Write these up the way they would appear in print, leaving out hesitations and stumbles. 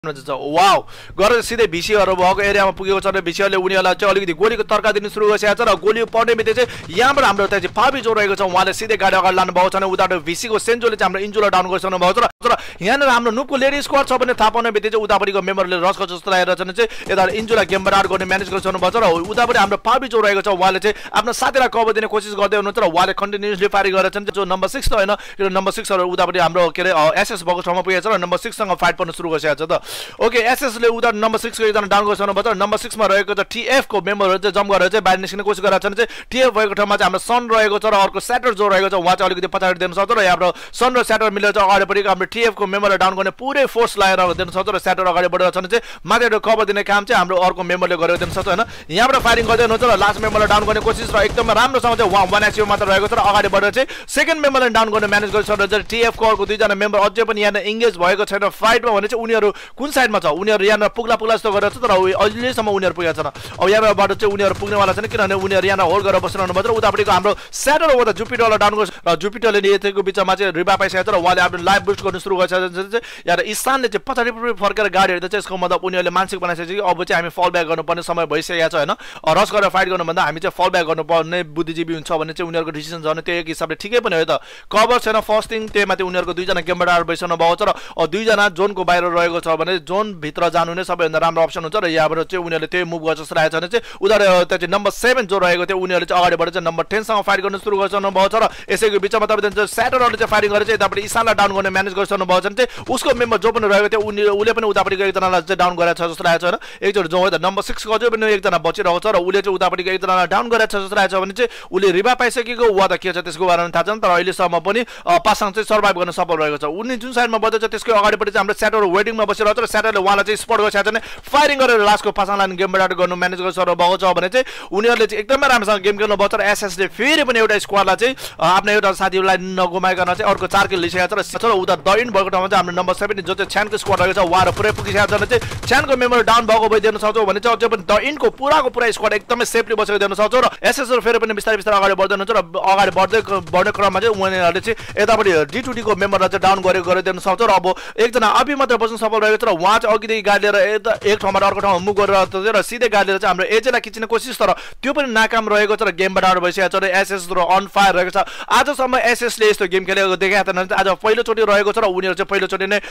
wow गरेर सिधै भिसीहरु भएको एरियामा पुगेको छ र भिसीहरुले उनीहरुलाई चाहिँ अलिकति गोलीको तर्का दिन सुरु गरिसकेको छ र गोली पर्ने बित्तिकै चाहिँ यहाँबाट हाम्रो चाहिँ फाबी जो रहेको छ उहाँले सिधै गाडी अगाडि लानु भएको छ भने उताबाट भिसीको सेन्जोले चाहिँ हाम्रो इन्जुलाई डाउन गरिसक्नु भएको छ र यहाँनिर हाम्रो नुपको लेडी स्क्वाड छ भने थाहा पाउने बित्तिकै चाहिँ उतापट्टिको मेम्बरले रसको जस्तो लागेर चाहिँ यता इन्जुलाई गेमबाट आउट गर्ने म्यानेज गरिसक्नु भएको छ र उतापट्टि हाम्रो फाबी जो रहेको छ उहाँले चाहिँ आफ्नो साथीलाई कभर दिने कोसिस गर्दै हुनुहुन्छ र उहाँले कन्टिन्युअसली फायरिङ गरेर चाहिँ जो नम्बर 6 त हैन यो नम्बर 6 हरु उतापट्टि हाम्रो के रे एसएस भएको ठाउँमा पुगेछ र नम्बर 6 सँग फाइट गर्न सुरु गरिसकेको छ त ओके एसएस ले उता नम्बर 6 को एकजना डाउन गरिसक्नु भएको छ नम्बर 6 मा रहेको छ टीएफ को मेम्बरहरु चाहिँ जम्प गरेर चाहिँ बाहिर निस्किने कोसिस गरेर छन् चाहिँ टीएफ भएको ठाउँमा चाहिँ हाम्रो सन रहेको छ र अर्को स्याटर जो रहेको छ उहाँ चाहिँ अलिकति पछाडी दिन सक्छ र हाम्रो सन र स्याटर मिलेर चाहिँ अगाडि बढेको हाम्रो टीएफ को मेम्बरलाई डाउन गर्ने पुरै फोर्स लगाएर दिन सक्छ र स्याटर अगाडि बढेर छन् चाहिँ माथिबाट कभर दिने काम चाहिँ हाम्रो अर्को मेम्बरले गरेर दिन सक्छ हैन यहाँबाट फायरिङ गर्दै हुनुहुन्छ र लास्ट मेम्बरलाई डाउन गर्ने कोसिस र एकदम राम्रोसँग चाहिँ 1 एचपी मात्र रहेको छ र अगाडि बढेर चाहिँ सेकेन्ड मेम्बरलाई डाउन गर्ने म्यानेज गरिसक्नु चाहिँ टीएफ को अर्को दुईजना मेम्बर अझै पनि यहाँ एंगेज भएको छैन फाइटमा भने चाहिँ उनीहरु कुन साइडमा छ उनीहरु यहाँ पुग्ला जस्तो गरेर छ तर अहिलेसम्म उनीहरु पुगेका छैन अब यहाँबाट चाहिँ उनीहरु पुग्नेवाला छैन किनभने उनीहरु यहाँ होल्ड गरेर बसिरहनु भयो र उतापट्टिको हाम्रो स्याटर ओभर जुपिटरलाई डाउन गर्छ र जुपिटरले यतिको बिचमा चाहिँ रिभा पाइसकेको छ र उहाँले आफ्नो लाइफ बुस्ट गर्न सुरु गरिसकेको छ यहाँ ईशानले चाहिँ पछाडी फर्केर गाडी हेर्दा चाहिँ यसको मतलब उनीहरुले मानसिक बनाइसकेको छ कि अब चाहिँ हामी फल ब्याक गर्नुपर्ने समय भइसकेको छ हैन रस गरेर फाइट गर्नुभन्दा हामी चाहिँ फल ब्याक गर्नुपर्ने बुद्धिजीवी हुन्छ भने चाहिँ उनीहरुको डिसिजन छ भने त्यो एक हिसाबले ठिकै पनि हो त कभर छैन फर्स्ट थिङ त्यहीमाथि उनीहरुको दुईजना गेमबाट आउट भइसक्नु भएको छ र दुईजना जोनको बाहिर रहेको छ भने जोन भित्र जानु नै सबैभन्दा राम्रो अप्सन हुन्छ र यहाँबाट चाहिँ उनीहरुले त्यही मुभ गर्छ जस्तो लागेको छ भने चाहिँ उनीहरु चाहिँ नम्बर 7 जो रहेको थियो उनीहरुले चाहिँ अगाडि बढेर चाहिँ नम्बर 10 सँग फाइट गर्न सुरु गर्छन् भएको छ र यसैको बिचमा तपाईले स्याटरले चाहिँ फाइटिङ गरेर चाहिँ यतापट्टि ईशानलाई डाउन गर्ने म्यानेज गर्छन् भएको छ भने चाहिँ उसको मेम्बर जो पनि रहेको थियो उले पनि उतापट्टिको एकजनालाई चाहिँ डाउन गरेछ जस्तो लागेको छ हैन एकजना जो हो त नम्बर 6 को अझै पनि एकजना बचिरहेको छ र उले चाहिँ उतापट्टिको एकजनालाई डाउन गरेछ जस्तो लागेको छ भने चाहिँ उले रिभा पाइसकेको वा त के छ त्यसको बारेमा थाहा छैन तर अहिलेसम्म पनि पासाङ चाहिँ सर्भाइभ गर्न सफल रहेको छ उनी जुन साइडमा बस्दैछ त्यसको अगाडिपट्टि चाहिँ हाम्रो स्याटर वेटिङमा बसिरहेको छ र स्याटरले उहाँलाई चाहिँ स्पट गरिसकेको छ भने फायरिङ गरेर लास्टको पासाङलाई गेमबाट गर्नु म्यानेज गरिसकेर भएको छ भने चाहिँ उनीहरुले चाहिँ एकदमै राम्रोसँग गेम खेल्नु भएको छ र एसएसले फेरि पनि एउटा स्क्वाडलाई चाहिँ आफ्नो एउटा साथीलाई नगुमाइकन चाहिँ अर्को 4 किल लिइसकेको छ र उता द इन भएको ठाउँमा चाहिँ हाम्रो नम्बर 7 जो चाहिँ छ्यानको स्क्वाड रहेको छ उहाँहरु पुरै पुगिसकेको छ भने चाहिँ छ्यानको मेम्बर डाउन भएको भइदिन सक्छौ भने चाहिँ अझै पनि द इनको पुराको पुरा स्क्वाड एकदमै सेफली बसेको देख्न सक्छौ र एसएस फेरि पनि बिस्तारै बिस्तारै अगाडि बढ्दै हुनुहुन्छ र अगाडि बढ्ने क्रममा चाहिँ उनीहरुले चाहिँ यतापट्टि D2D को मेम्बरलाई चाहिँ डाउन गरेर देख्न सक्छौ र अब एकजना अभि मात्र बस्न सफल रहेको छ र उहाँ चाहिँ अघिदेखि गाडी लिएर एक ठाउँबाट अर्को ठाउँमा मुभ गरेर र सिधै गाडी लिएर चाहिँ हाम्रो एजेलाई खिच्ने कोसिस तर त्यो पनि नाकाम रहेको छ र गेमबाट आउट भइसकेको छ र एसएस र अन फायर रहेको छ आजसम्म एसएसले यस्तो गेम खेलेको देखाएको छैन आज पहिलोचोटि रहेको छ र उनीहरु चाहिँ पहिलोचोटि नै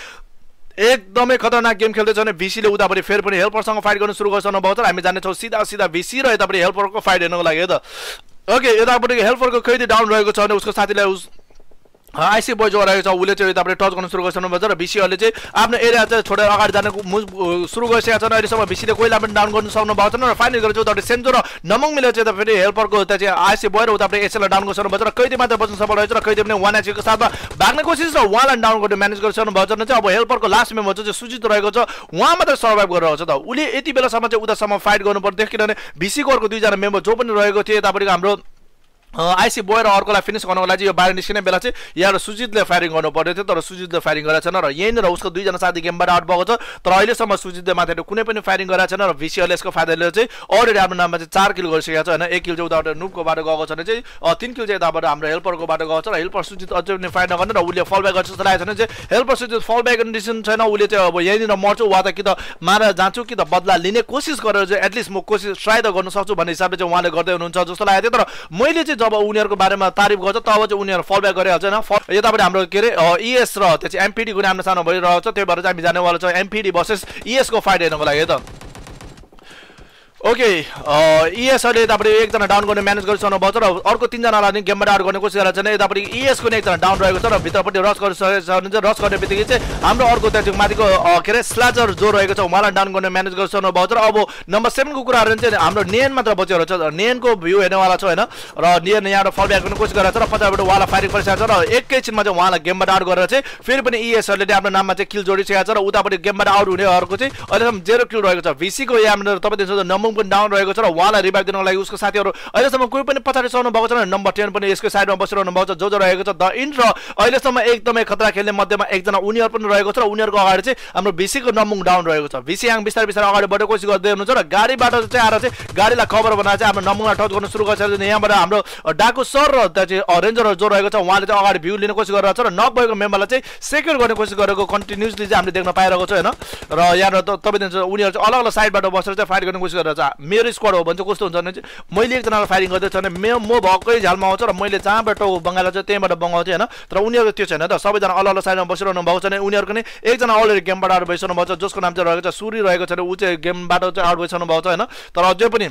एकदमै खतरनाक गेम खेल्दै छ भने भिसीले उतापट्टि फेरि पनि हेल्परसँग फाइट गर्न सुरु गर्छन् भएको छ हामी जाने छौं सीधा सीधा भिसी र यतापट्टि हेल्परको फाइट हेर्नको लागि त ओके यतापट्टि हेल्परको खैदी डाउन रहेको छ भने उसको साथीलाई आइसी बोय जो रहेको छ उले चाहिँ यतापट्टि टच गर्न सुरु गर्छन् भन्छ र भिसीहरुले चाहिँ आफ्नो एरिया चाहिँ छोडेर अगाडि जाने सुरु गरिसकेका छन् अहिलेसम्म भिसीले कोइला पनि डाउन गर्न सक्नु भएको छैन र फाइनली गरेर चाहिँ उतापट्टि सेन्जो र नमङ मिलेर चाहिँ फेरि हेल्परको चाहिँ आइसी बोय र उतापट्टि एसएललाई डाउन गर्छन् भन्छ र कैदी मात्र बच्न सफल रहेछ र कैदी पनि 1 एचपी को साथमा भाग्ने कोसिस र उहाँलाई डाउन गर्ने म्यानेज गर्छन् भन्छ र चाहिँ अब हेल्परको लास्ट मेम्बर चाहिँ सुजित रहेको छ उहाँ मात्र सर्भाइभ गरिरहेको छ त उले यति बेलासम्म चाहिँ उतासम्म फाइट गर्नु पर्थ्यो किनभने भिसीको अर्को दुईजना मेम्बर जो पनि रहेको थियो यतापट्टिको हाम्रो आइसी बोय र अर्कोलाई फिनिश गर्नको लागि यो बाहिर निस्किने बेला चाहिँ यहाँ सुजितले फायरिङ गर्नु पर्यो थियो तर सुजितले फायरिङ गरेको छैन र यहीँनिर उसको दुईजना साथी गेमबाट आउट भएको छ तर अहिलेसम्म सुजितले माथि कुनै पनि फायरिङ गरेको छैन र भिसीहरुले यसको फाइदाले चाहिँ अलरेडी आफ्नो नाममा चाहिँ 4 किल गरिसकेको छ हैन 1 किल चाहिँ उताबाट नुपको बाटो गएको छ भने चाहिँ 3 किल चाहिँ यताबाट हाम्रो हेल्परको बाटो गएको छ र हेल्पर सुजित अझै पनि फाइट नगर्ने र उले फल ब्याक गर्छ जस्तो लागेको छ भने चाहिँ हेल्पर सुजित फल ब्याक गर्ने डिसिजन छैन उले चाहिँ अब यहीँनिर मर्छु वा त कि त मारेर जान्छु कि त बदला लिने कोसिस गरेर चाहिँ एटलिस्ट म कोसिस ट्राई त गर्न सक्छु भन्ने हिसाबले चाहिँ उहाँले गर्दै हुनुहुन्छ जस्तो लागेको थियो तर मैले चाहिँ जब उनीहरुको बारेमा तारिफ गर्छ तब चाहिँ उनीहरु फल ब्याक गरिहाल्छ हैन यताबाट हाम्रो के रे ईएस र त्यो चाहिँ एमपीडी को नाम सानो भइरहेको छ त्यही भएर चाहिँ हामी जानेवाला छ एमपीडी भर्सेस ईएस को फाइट हेर्नको लागि त ओके ईएसले यतापट्टि एकजना डाउन गर्ने म्यानेज गरिसक्नु भएको छ र अर्को 3 जनालाई नि गेमबाट आउट गर्ने कोसिस गरेर चाहिँ यतापट्टि ईएस को नै एकजना डाउन रहेको छ र भित्रपट्टि रस गरिसकेको छ भने चाहिँ रस गर्ने बित्तिकै चाहिँ हाम्रो अर्को चाहिँ माथिको के रे स्ल्याजर जो रहेको छ उहाँलाई डाउन गर्ने म्यानेज गरिसक्नु भएको छ र अब नम्बर 7 को कुरा चाहिँ हाम्रो नेन मात्र बचेको छ नेनको भ्यू हेर्नेवाला छ हैन र नेन यहाँबाट फल ब्याक गर्ने कोसिस गरेर छ र पछाडिबाट उहाँलाई फायरिङ गरिसकेको छ र एकैछिनमा चाहिँ उहाँलाई गेमबाट आउट गरेर चाहिँ फेरि पनि ईएसले आफ्नो नाममा चाहिँ किल जोडिसकेको छ र उतापट्टि गेमबाट आउट हुनेहरुको चाहिँ अहिलेसम्म 0 किल रहेको छ भिसी को यहाँनिर तपाईले देख्नुहुन्छ नम्बर नमुङ पनि डाउन रहेको छ र उहाँलाई रिभाइभ दिनको लागि उसको साथीहरू अहिलेसम्म कोही पनि पछाडि सर्नु भएको छैन नम्बर 10 पनि यसको साइडमा बसिरहनु भएको छ जो रहेको छ द इन्ड र अहिलेसम्म एकदमै खतरा खेल्ने मध्येमा एकजना उनीहरु पनि रहेको छ र उनीहरुको अगाडि चाहिँ हाम्रो भिसी को नमुङ डाउन रहेको छ भिसी याङ बिस्तारै बिस्तारै अगाडि बढ्ने कोसिस गर्दै हुनुहुन्छ र गाडीबाट चाहिँ आएर चाहिँ गाडीलाई कभर बनाएर चाहिँ हाम्रो नमुङलाई टच गर्न सुरु गर्छ यहाँबाट हाम्रो डाकु सर र चाहिँ रेन्जर जो रहेको छ उहाँले चाहिँ अगाडि भ्यू लिने कोसिस गरिरहेको छ र नक भएको मेम्बरलाई चाहिँ सेक्युर गर्ने कोसिस गरेको कन्टिन्युअसली चाहिँ हामीले देख्न पाइरहेको छ हैन र यहाँ तपाईँ उनीहरु चाहिँ अलग अलग साइडबाट बसेर चाहिँ फाइट गर्ने कोसिस गरिरहेको छ मेरो स्क्वाड हो भने चाहिँ कस्तो हुन्छ भने चाहिँ मैले एकजनालाई फायरिङ गर्दैछ भने म भएकै झ्यालमा आउँछ र मैले जहाँबाट बङ्गाला चाहिँ त्यहीँबाट बङ्गाउँछु हैन तर उनीहरुको त्यो छैन त सबैजना अलग अलग साइडमा बसिरहनु भएको छ नि उनीहरुको नि एकजना अलरेडी गेमबाट आउट भइसक्नु भएको छ जसको नाम चाहिँ रहेको छ सुरी रहेको छ र उ चाहिँ गेमबाट चाहिँ आउट भइसक्नु भएको छ हैन तर अझै पनि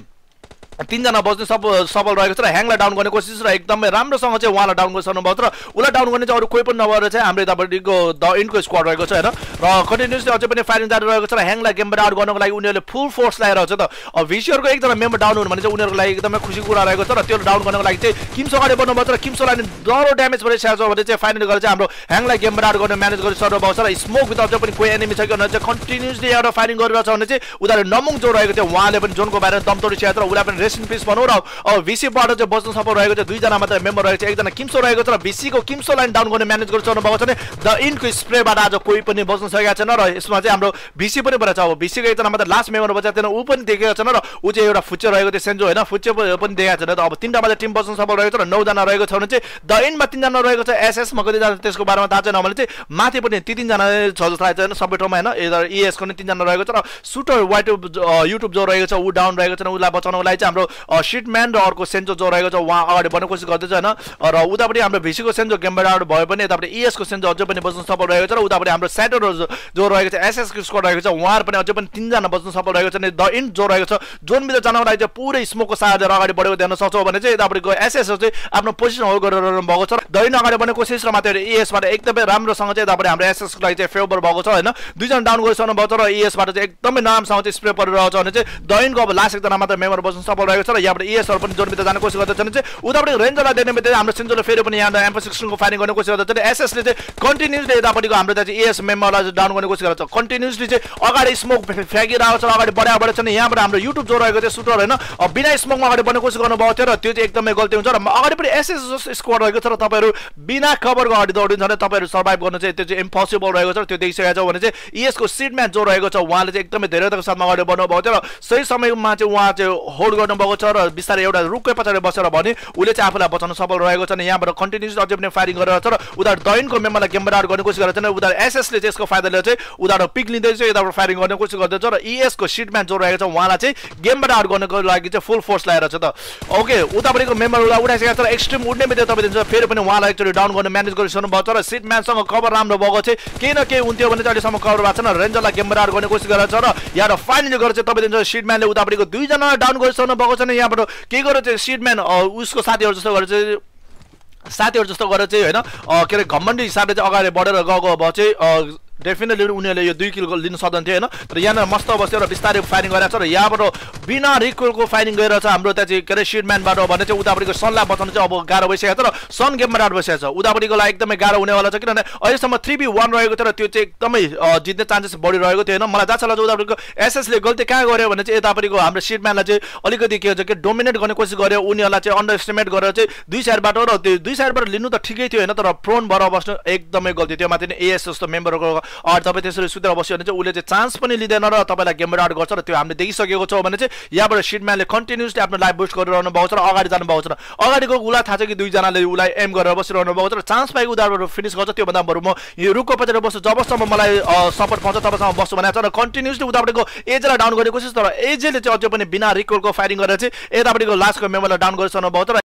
तीनजना बस्ने सफल रहेको छ र ह्याङलाई डाउन गर्ने कोसिस र एकदमै राम्रोसँग चाहिँ उहाँलाई डाउन गरिसक्नु भएको छ र उलाई डाउन गर्ने चाहिँ अरु कोही पनि नभएर चाहिँ हाम्रो यतापट्टिको द इन्डको स्क्वाड रहेको छ हैन र कन्टिन्युअसली अझै पनि फायरिङ जारी रहेको छ र ह्याङलाई गेमबाट आउट गर्नको लागि उनीहरुले फुल फोर्स लगाइरहेको छ त भिसियरको एकजना मेम्बर डाउन हुनु भने चाहिँ उनीहरुको लागि एकदमै खुसी कुरा रहेको छ र त्यो डाउन गर्नको लागि चाहिँ किम्स अगाडि बढ्नु भएको छ र किम्सलाई डरो ड्यामेज भइसकेको छ भने चाहिँ फाइनली गरेर चाहिँ हाम्रो ह्याङलाई गेमबाट आउट गर्ने म्यानेज गरिसक्नु भएको छ र स्मोक भित्र अझै पनि कोही एनिमी छ कि भने चाहिँ कन्टिन्युअसली एउटा फाइरिङ गरिरहेको छ भने चाहिँ उनीहरु नमुङ जो रहेको थियो उहाँले पनि जोनको बाहिर दम तोडिसकेको छ र उलाई पनि रेस्ट इन पीस भनौँ र भिसीबाट चाहिँ बच्न सफल रहेको छ दुईजना मात्र मेम्बर रहेको छ एकजना किम्सो रहेको छ र भिसीको किम्सो लाइन डाउन गर्ने म्यानेज गरिसक्नु भएको छ भने द इन्डको स्प्रेबाट आज कोही पनि बच्न सकेको छैन र यसमा चाहिँ हाम्रो भिसी पनि बरेछ अब भिसीको एकजना मात्र लास्ट मेम्बर बचेको थिएन उ पनि देखेको छैन र उ चाहिँ एउटा फुच्चे रहेको थियो सेन्जो हैन फुच्चे पनि देखेको छैन त अब तीनटा मात्र टिम बच्न सफल रहेको छ र 9 जना रहेको छ भने चाहिँ द इन्डमा 3 जना रहेको छ एसएस मा कति जना त्यसको बारेमा थाहा छैन भने चाहिँ माथि पनि ती 3 जना छ जस्तो थाहा छैन सबै ठाउँमा हैन ईएस को नि 3 जना रहेको छ र सुटर युट्युब जो रहेको छ उ डाउन रहेको छ उलाई बचाउनको लागि चाहिँ हाम्रो शिटम्यान र अर्को सेन्जो जो रहेको छ उहाँ अगाडि बढ्ने कोसिस गर्दैछ हैन र उतापट्टि हाम्रो भिसीको सेन्जो गेमबाट आउट भयो पनि यतापट्टि ईएस को सेन्जो अझै पनि बच्न सफल रहेको छ र उतापट्टि हाम्रो स्याटर जो रहेको छ एसएस को स्क्वाड रहेको छ उहाँहरु पनि अझै पनि 3 जना बच्न सफल रहेको छ नि द इन्ड जो रहेको छ जोन भित्र जानको लागि चाहिँ पुरै स्मोकको सहायता अगाडि बढेको देख्न सक्छौ भने चाहिँ यतापट्टिको एसएस चाहिँ आफ्नो पोजिसन होल्ड गरेर भएको छ द इन्ड अगाडि बढ्ने कोसिस र मात्र ईएस बाट एकदमै राम्रोसँग चाहिँ यतापट्टि हाम्रो एसएस को लागि चाहिँ फेभर भएको छ हैन दुईजना डाउन गरिसक्नु भएको छ र ईएस बाट चाहिँ एकदमै नामसँग चाहिँ स्प्रे परिरहेको छ भने चाहिँ द इन्डको अब लास्ट एकजना मात्र मेम्बर बच्न सफल रहेको छ र यहाँबाट ईएसहरु पनि जोन भित्र जाने कोसिस गर्दैछ भने चाहिँ उतापट्टि रेन्जरलाई देख्ने बित्तिकै हाम्रो सेन्जोले फेरि पनि यहाँ एम्फो16 को फाइरिङ गर्ने कोसिस गर्दैछ र एसएसले चाहिँ कन्टिन्युअसली यतापट्टिको हाम्रो चाहिँ ईएस मेम्बरलाई डाउन गर्ने कोसिस गर्छ कन्टिन्युअसली चाहिँ अगाडि स्मोक फ्यागिरहेको छ अगाडि बढाबढ छ नि यहाँबाट हाम्रो युट्युब जो रहेको थियो सुटर हैन बिना स्मोकमा अगाडि बढ्ने कोसिस गर्नुभएको थियो र त्यो चाहिँ एकदमै गल्ती हुन्छ र अगाडि पनि एसएस स्क्वाड रहेको छ र तपाईहरु बिना कभरको अगाडि दौडिन्छ भने तपाईहरु सर्भाइभ गर्न चाहिँ त्यो चाहिँ इम्पोसिबल रहेको छ र त्यो देखिसकेको छ भने चाहिँ ईएस को सिडम्यान जो रहेको छ उहाँले चाहिँ एकदमै धैर्यताको साथमा अगाडि बढ्नु भएको थियो र सही समयमा चाहिँ उहाँ चाहिँ होल्ड गर्नु भएको छ र बिस्तारै एउटा रुखकै पछाडि बसेर भने उले चाहिँ आफूलाई बचाउन सफल रहेको छ नि यहाँबाट कन्टिन्युअसली अझै पनि फायरिङ गरिरहेको छ र उधार दैनको मेम्बरलाई गेमबाट आउट गर्ने कोसिस गरेको छ उधार एसएसले चाहिँ यसको फाइदा लिएर चाहिँ उधार पिक लिँदैछ यताबाट फायरिङ गर्ने कोसिस गर्दैछ र ईएस को सिटम्यान जो रहेको छ उहाँलाई चाहिँ गेमबाट आउट गर्नको लागि चाहिँ फुल फोर्स लगाएर छ त ओके उतापट्टिको मेम्बर उठाइसकेको छ र एक्सट्रिम उड्ने बित्तिकै तपाईँ दिन्छ फेरि पनि उहाँलाई एकचोटि डाउन गर्ने म्यानेज गरिसक्नु भएको छ र सिटम्यानसँग कभर राम्रो भएको चाहिँ केही न केही हुन्थ्यो भने चाहिँ अहिलेसम्म कभर भएको छैन रेन्जरलाई गेमबाट आउट गर्ने कोसिस गरेको छ र यहाँ फाइनली गरेर चाहिँ तपाईँ दिन्छ सिटम्यानले उतापट्टिको दुईजना डाउन गरिसक्नु भएको छ नि यहाँबाट के गरेर चाहिँ सिटम्यान उसको साथीहरू जस्तो गरेर चाहिँ हैन के अरे घमण्डी हिसाबले चाहिँ अगाडि बढेर गएको भए चाहिँ डेफिनेटली उनीहरुले यो 2 किल लिन सक्दैन थियो हैन तर यहाँ मस्त बस्यो र बिस्तारै फायरिङ गरिरहेछ र यहाँबाट बिना रिकलको फायरिङ गरिरहेछ हाम्रो त्यहाँ चाहिँ के अरे सिडम्यानबाट भने चाहिँ उतापट्टिको सनलाई बचाउन चाहिँ अब गाह्रो भइसकेको छ र सन गेमबाट आउट भइसकेको छ उतापट्टिको लागि एकदमै गाह्रो हुनेवाला छ किनभने अहिलेसम्म 3v1 रहेको थियो र त्यो चाहिँ एकदमै जित्ने चान्सेस बढिरहेको थियो हैन मलाई जहाँ छ उतापट्टिको एसएसले गल्ती कहाँ गर्यो भने चाहिँ यतापट्टिको हाम्रो सिडम्यानलाई चाहिँ अलिकति के हुन्छ कि डोमिनेट गर्ने कोसिस गर्यो उनीहरुलाई चाहिँ अन्डर एस्टिमेट गरेर चाहिँ दुई साइडबाट र त्यो दुई साइडबाट लिनु त ठिकै थियो हैन तर प्रोन भएर बस्नु एकदमै गल्ती थियो माथि एएस जस्तो मेम्बरको अगाडि तपाईँ त्यसरी सुतेर बस्यो भने चाहिँ उले चाहिँ चान्स पनि लिँदैन र तपाईलाई गेमबाट आउट गर्छ र त्यो हामीले देखिसकेको छौँ भने चाहिँ यहाँबाट सिडम्यानले कन्टिन्युअसली आफ्नो लाइफ बुस्ट गरिरहनु भएको छ र अगाडि जानु भएको छ र अगाडिको उलाई थाहा छ कि दुईजनाले उलाई एम गरेर बसिरहनु भएको छ र चान्स पाएको उधारबाट फिनिस गर्छ त्योभन्दा बरु म यो रुखको पछाडि बस्छु जबसम्म मलाई सपोर्ट पाउँछ तबसम्म बस्छु भनेको छ र कन्टिन्युअसली उतापट्टिको एजलाई डाउन गर्ने कोसिस तर एजले चाहिँ अझै पनि बिना रिकलको फायरिङ गरेर चाहिँ यतापट्टिको लास्टको मेम्बरलाई डाउन गरिसक्नु भएको छ र